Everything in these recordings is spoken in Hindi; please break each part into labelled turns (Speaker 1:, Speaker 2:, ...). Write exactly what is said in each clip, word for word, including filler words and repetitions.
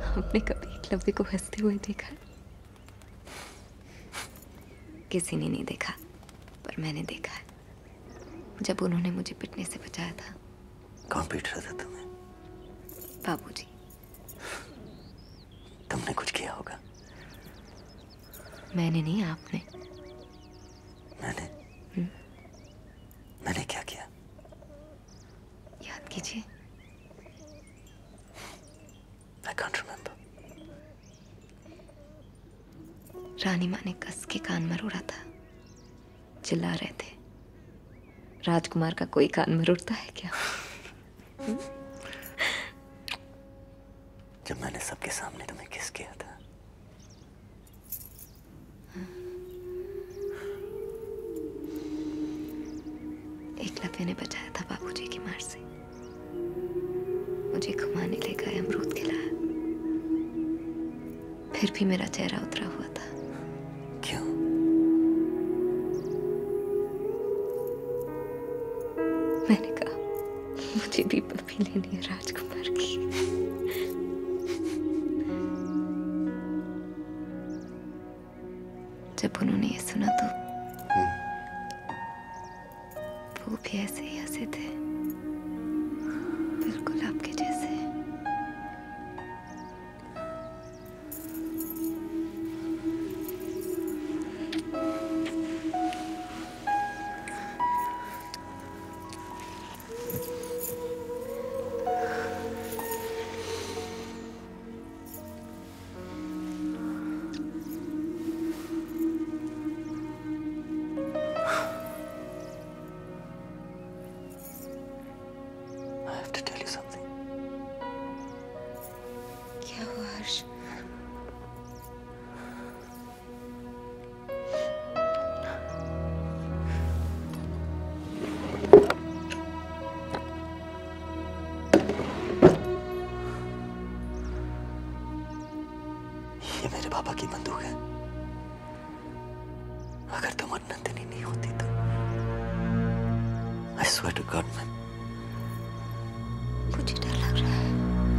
Speaker 1: आपने कभी एकलव्य को हंसते हुए देखा? किसी ने नहीं देखा, पर मैंने देखा है, जब उन्होंने मुझे पिटने से बचाया था।
Speaker 2: कौन पीट रहा था तुम्हें?
Speaker 1: बाबूजी।
Speaker 2: तुमने कुछ किया होगा।
Speaker 1: मैंने नहीं, आपने।
Speaker 2: मैंने
Speaker 1: हुँ?
Speaker 2: मैंने क्या किया?
Speaker 1: याद कीजिए।
Speaker 2: I can't remember.
Speaker 1: रानी माँ ने कस के कान मरोड़ा था, चिल्ला रहे थे, राजकुमार का कोई कान मरोड़ता है क्या?
Speaker 2: जब मैंने सबके सामने तुम्हें किस किया था,
Speaker 1: एकलव्य ने बचाया था बाबूजी की मार से। मुझे घुमाने ले गए, अमरूद खिलाया, फिर भी मेरा चेहरा उतरा हुआ था।
Speaker 2: क्यों?
Speaker 1: मैंने कहा मुझे भी पप्पी लेनी है राजकुमार की। जब उन्होंने ये सुना तो वो भी ऐसे ही हंसे थे, बिल्कुल आपके जैसे।
Speaker 2: पापा की बंदूक है। अगर तुम नंदिनी नहीं होती तो I swear to God, मैं
Speaker 1: मुझे डर लग रहा है।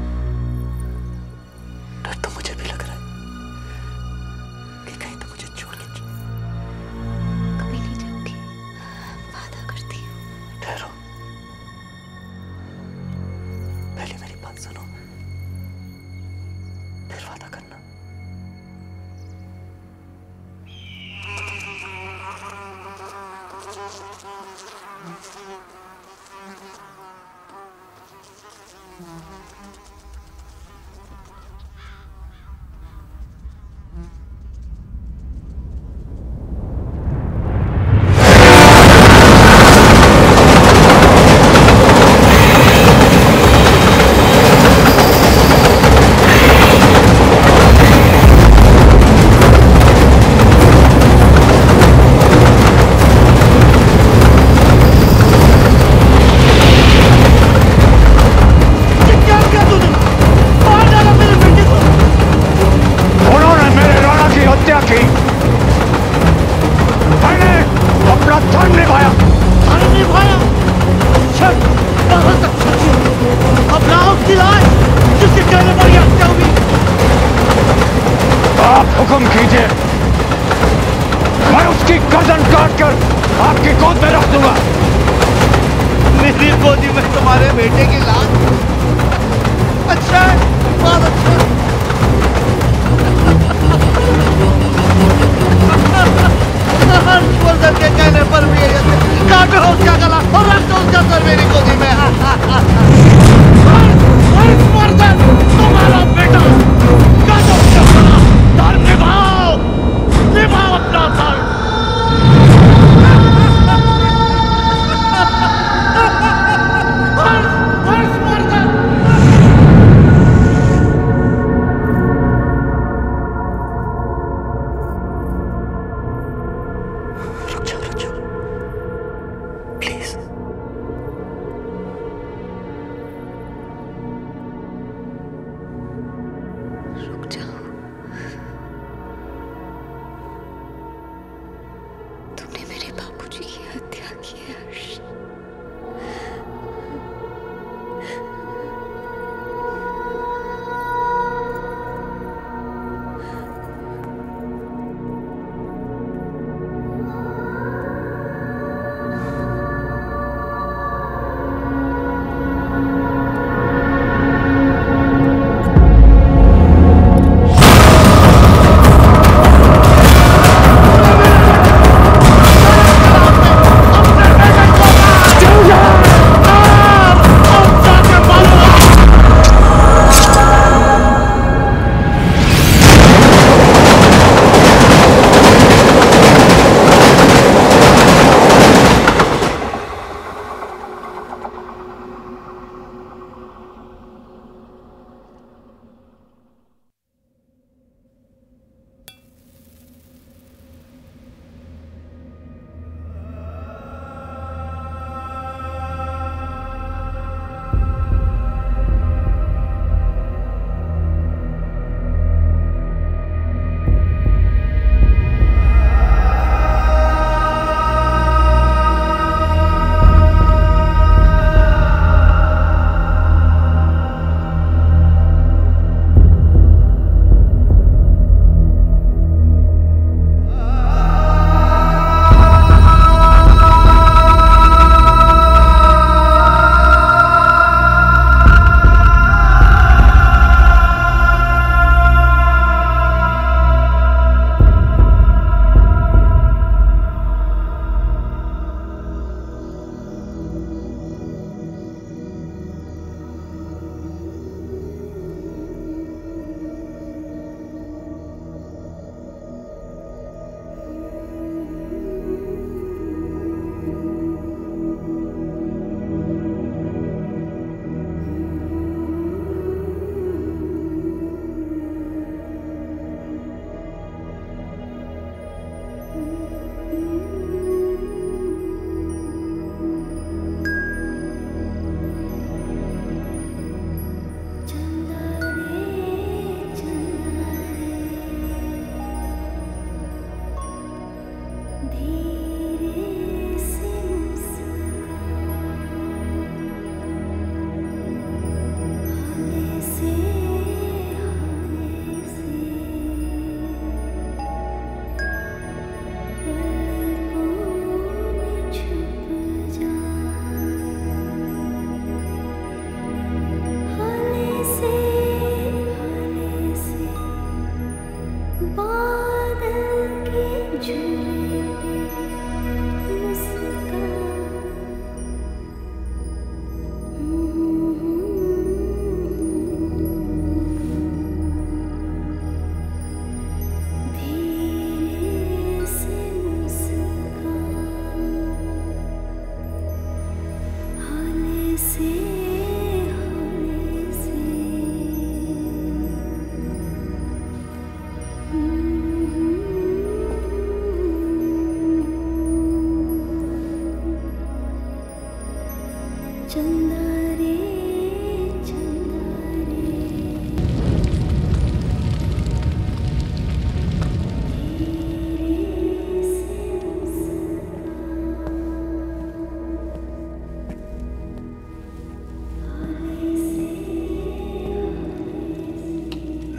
Speaker 2: डर तो मुझे भी लग रहा है कि कहीं तो मुझे छोड़ के
Speaker 1: कभी नहीं जाऊंगी, वादा करती हूँ।
Speaker 2: ठहरो, पहले मेरी बात सुनो, फिर वादा करना।
Speaker 3: हुक्म कीजिए, मैं उसकी गर्दन काट कर आपकी गोद में रख दूंगा।
Speaker 4: मेरी गोदी में तुम्हारे बेटे की लाश? अच्छा, बहुत अच्छा। हर्षवर्धन के कहने पर भी ये काटो उसका गला और रख दो उसका सर मेरी गोदी में। हर्षवर्धन, तुम्हारा बेटा, काटो उसका गला, धर्म निभाओ, निभाओ अपना धर्म। हर्षवर्धन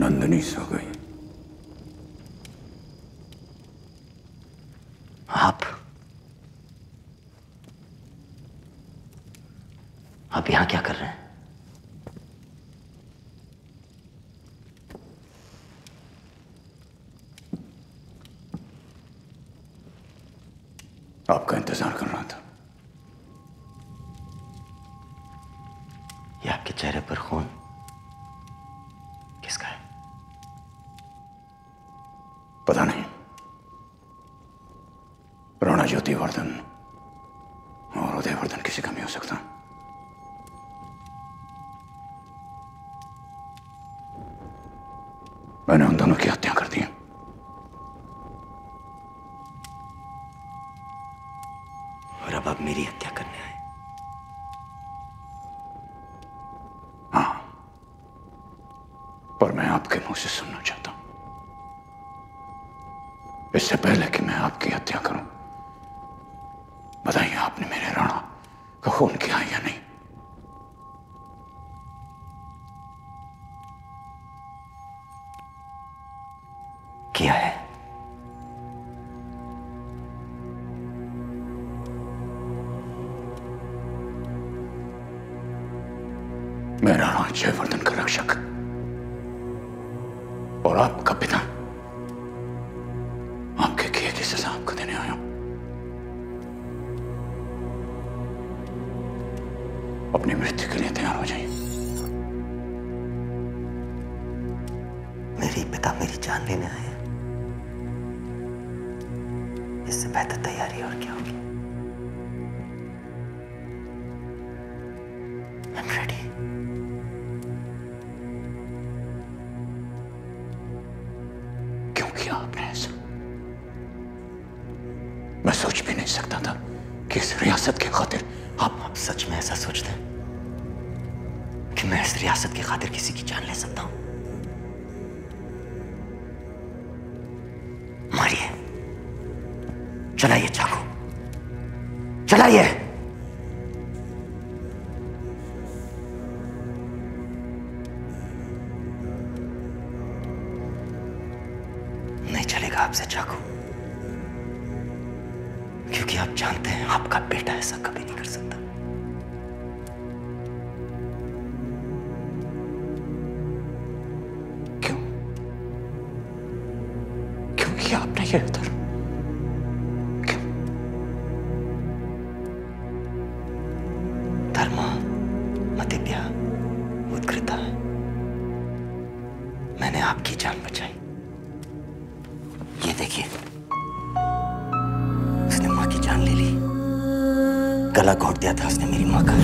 Speaker 3: नंदिनी सो गई।
Speaker 2: आप आप यहां क्या कर रहे हैं?
Speaker 3: आपका इंतजार कर रहा था।
Speaker 2: ये आपके चेहरे पर खून किसका है?
Speaker 3: पता नहीं। राणा ज्योतिवर्धन और उदयवर्धन किसी का नहीं हो सकता। मैंने उन दोनों की हत्या कर दी।
Speaker 2: और अब आप मेरी हत्या करने आए?
Speaker 3: हाँ, पर मैं आपके मुंह से सुनना चाहता हूं, इससे पहले कि मैं आपकी हत्या करूं, बताइए आपने मेरे राणा का खून किया या नहीं?
Speaker 2: किया है।
Speaker 3: मैं राणा जयवर्धन का रक्षक और आपका पिता आपके किए की सजा आपको देने आया हूं। अपनी मृत्यु के लिए तैयार हो जाइए।
Speaker 2: मेरे पिता मेरी जान लेने आए हैं। इससे बेहतर तैयारी और क्या होगी? I'm ready.
Speaker 3: क्यों किया आपने ऐसा? मैं सोच भी नहीं सकता था कि इस रियासत की खातिर
Speaker 2: आप आप सच में ऐसा सोचते हैं कि मैं इस रियासत की खातिर किसी की जान ले सकता हूं? मारिए, चलाइए चाकू, चलाइए। नहीं चलेगा आपसे चाकू, क्योंकि आप जानते हैं आपका बेटा ऐसा कभी नहीं कर सकता।
Speaker 3: क्यों क्यों किया आपने ये धर्म? क्यों?
Speaker 2: धर्म, मतिभ्या, उत्कृता है। मैंने आपकी जान बचाई। ये देखिए, उसने मां की जान ले ली। गला घोट दिया था उसने मेरी मां का।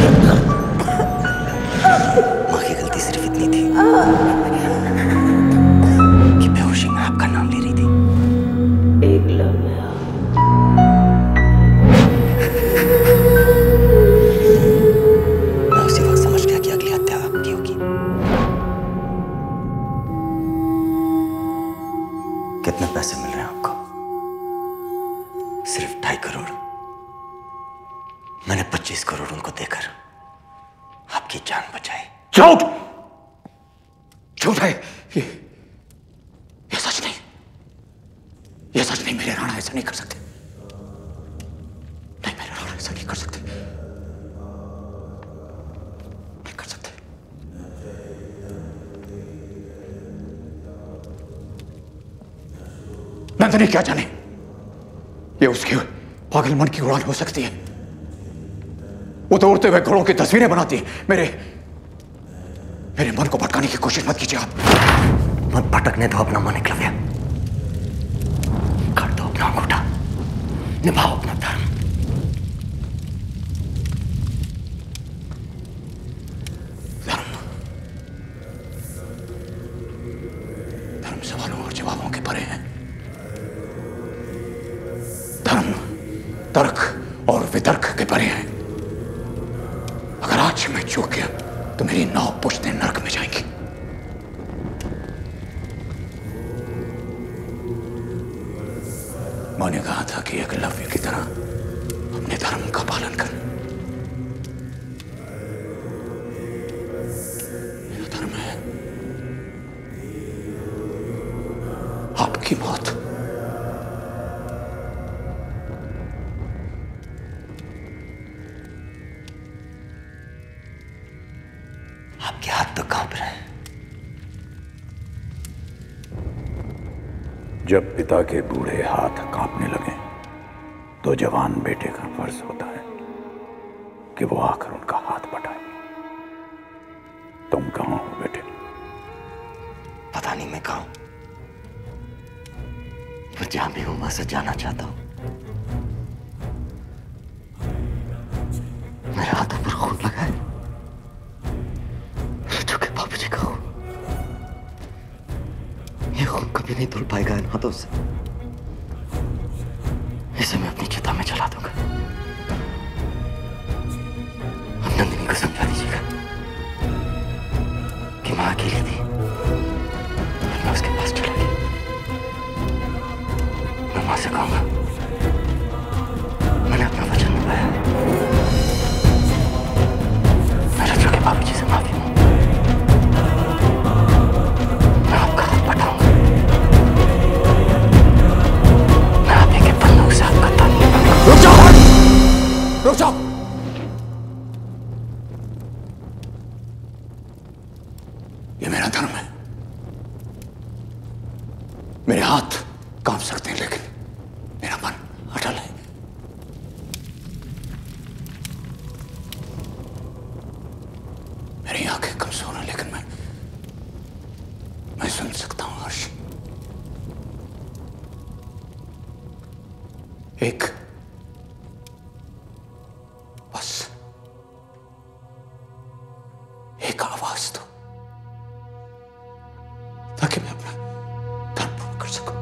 Speaker 2: मां की गलती सिर्फ इतनी थी कि बेहोशी में आपका नाम ले रही थी। एकलव्या। मैं उसी वक्त समझ गया कि अगली हत्या आपकी होगी। कितने पैसे मिल रहे हैं आपको? सिर्फ ढाई करोड़। मैंने पच्चीस करोड़ उनको देकर आपकी जान बचाई।
Speaker 3: झूठ! झूठ है ये। ये सच नहीं। ये सच नहीं। मेरे राणा ऐसा नहीं कर सकते। नहीं, मेरे राणा ऐसा नहीं कर सकते। नहीं कर सकते। नंदिनी क्या जाने, ये उसके पागल मन की उड़ान हो सकती है। वो तो उड़ते हुए घोड़ों की तस्वीरें बनाती है। मेरे मेरे मन को भटकाने की कोशिश मत कीजिए आप।
Speaker 2: मत भटकने दो अपना मन, एकलव्या। कर दो अपना अंगूठा, निभाओ अपना धर्म।
Speaker 3: धर्म धर्म सवालों और जवाबों के परे है। धर्म तर्क और वितर्क के परे है। अगर आज मैं चूक गया तो मेरी नौ पुश्तें नरक में जाएंगी। मां ने कहा था कि एकलव्य की तरह अपने धर्म का पालन कर। मेरा धर्म है आपकी मौत।
Speaker 2: आपके हाथ तो कांप रहे हैं।
Speaker 3: जब पिता के बूढ़े हाथ कांपने लगे तो जवान बेटे का फर्ज होता है कि वो आकर उनका हाथ बटाए। तुम कहां हो बेटे?
Speaker 2: पता नहीं मैं कहां हूं, पर जहां भी हूं वहां से जाना चाहता हूं। मेरे हाथों पर खून लगा है, जो कि बाबूजी का खून। ये खून कभी नहीं धुल पाएगा इन हाथों से। इसे मैं अपनी चिता में जला दूंगा। अब नंदिनी को समझा दीजिएगा कि मां अकेली थी, मैं उसके पास चला गया। मैं मां से कहूंगा मैंने अपना वचन निभाया है। मैं रज्जू के बाबूजी से माफी मांगू। मैं आपका हाथ बटाऊंगा। मैं आप ही के बंदूक से आपका तान निभाऊंगा।
Speaker 3: रुक जाओ, रुक जाओ। ये मेरा धर्म है। मेरे हाथ कांप सकते हैं लेकिन मेरा मन अटल है। मेरी आंखें कमजोर हैं लेकिन मैं मैं सुन सकता हूं हर्ष। एक बस एक आवाज दो ताकि मैं अपना धर्म पूर्ण कर सकूं।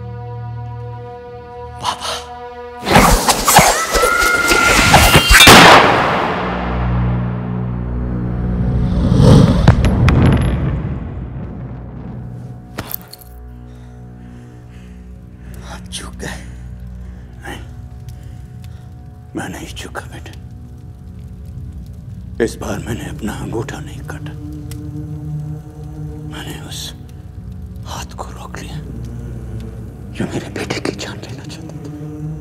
Speaker 3: बाबा,
Speaker 2: आप चूक गए।
Speaker 3: नहीं, मैं नहीं चूका बेटे। इस बार मैंने अपना अंगूठा नहीं काटा। मैंने उस हाथ को रोक लिया जो मेरे बेटे की जान लेना चाहता था।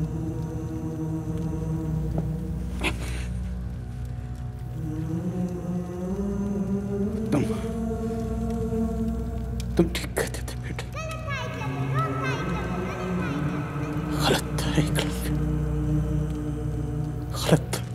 Speaker 3: तुम तुम ठीक कहते थे बेटे। गलत था एकलव्य, गलत था।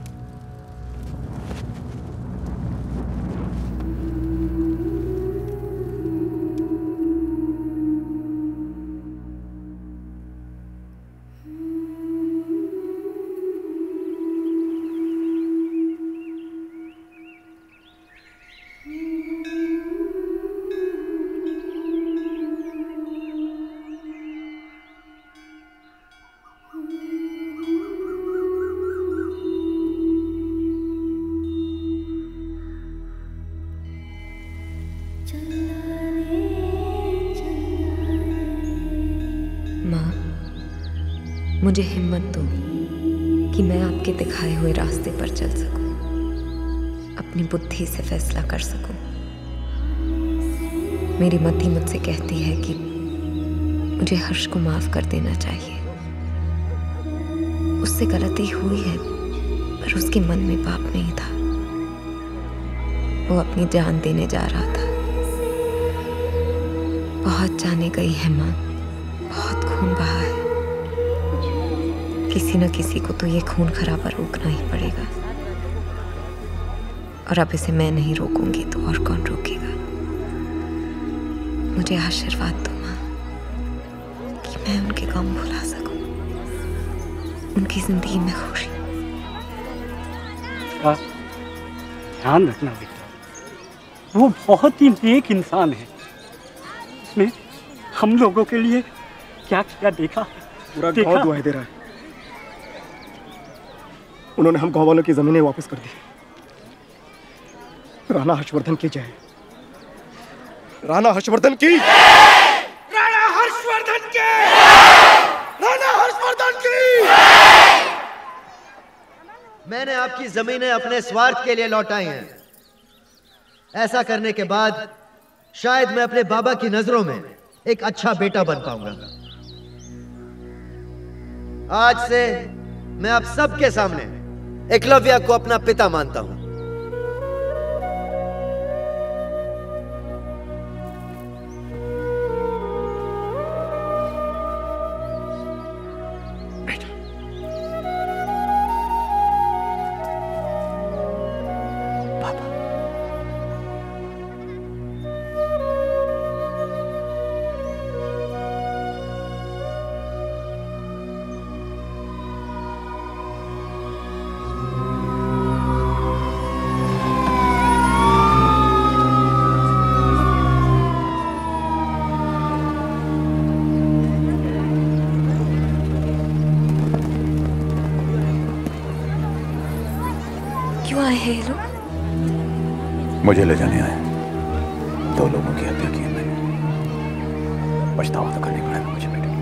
Speaker 1: माँ, मुझे हिम्मत दो कि मैं आपके दिखाए हुए रास्ते पर चल सकूं, अपनी बुद्धि से फैसला कर सकूं। मेरी मति मुझसे कहती है कि मुझे हर्ष को माफ कर देना चाहिए। उससे गलती हुई है पर उसके मन में पाप नहीं था। वो अपनी जान देने जा रहा था। बहुत जाने गई है माँ, बहुत खून बहा है। किसी न किसी को तो ये खून खराबा रोकना ही पड़ेगा, और अब इसे मैं नहीं रोकूंगी तो और कौन रोकेगा। मुझे आशीर्वाद दो माँ कि मैं उनके गम भुला सकूं, उनकी जिंदगी में खुशी।
Speaker 5: का ध्यान रखना बेटा, वो बहुत ही नेक इंसान है। उसने हम लोगों के लिए क्या क्या देखा,
Speaker 6: पूरा गांव दुआएं दे रहा है। उन्होंने हम गांव वालों की जमीनें वापस कर दी। राणा हर्षवर्धन की जय। राणा हर्षवर्धन की।
Speaker 4: राणा हर्षवर्धन की। राणा हर्षवर्धन की।
Speaker 7: मैंने आपकी जमीनें अपने स्वार्थ के लिए लौटाई हैं। ऐसा करने के बाद शायद मैं अपने बाबा की नजरों में एक अच्छा बेटा बन पाऊंगा। आज से मैं आप सबके सामने एकलव्य को अपना पिता मानता हूं।
Speaker 1: क्यों आए हैं ये लोग?
Speaker 3: मुझे ले जाने आए। दो लोगों की हत्या की है मैंने। पछतावा तो करने पड़ेगा मुझे बेटे।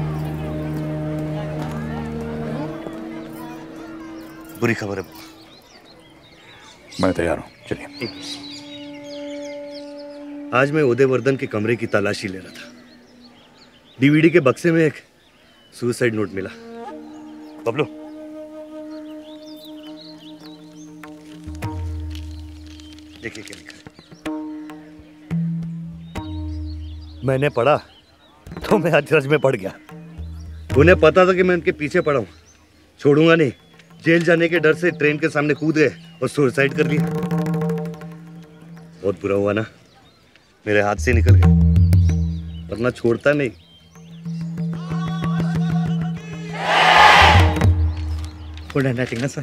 Speaker 2: बुरी खबर है।
Speaker 3: मैं तैयार हूं, चलिए।
Speaker 8: आज मैं उदयवर्धन के कमरे की तलाशी ले रहा था। डीवीडी के बक्से में एक सुसाइड नोट मिला। बबलू, देखिए क्या लिखा है। मैंने पढ़ा तो मैं अचरज में पड़ गया। उन्हें पता था कि मैं उनके पीछे पड़ा हूं। छोड़ूंगा नहीं। जेल जाने के डर से ट्रेन के सामने कूद गए और सुसाइड कर लिया। बहुत बुरा हुआ ना, मेरे हाथ से निकल गए, वरना छोड़ता नहीं। गुड हैंडराइटिंग ना सर?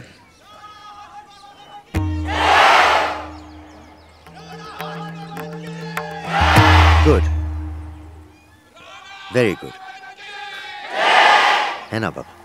Speaker 2: गुड, वेरी गुड है ना बाबा?